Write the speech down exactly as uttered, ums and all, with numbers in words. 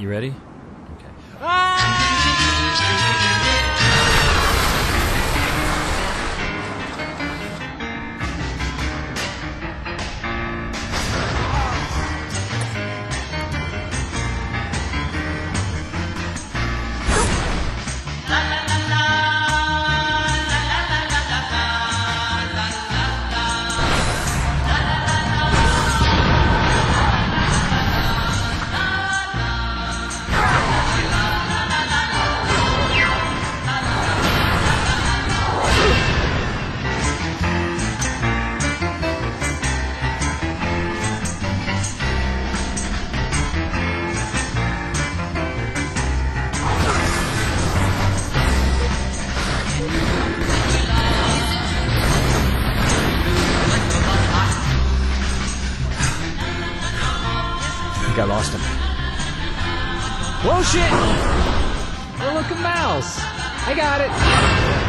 You ready? Okay. Ah! I think I lost him. Whoa, shit! Oh, look, a mouse! I got it!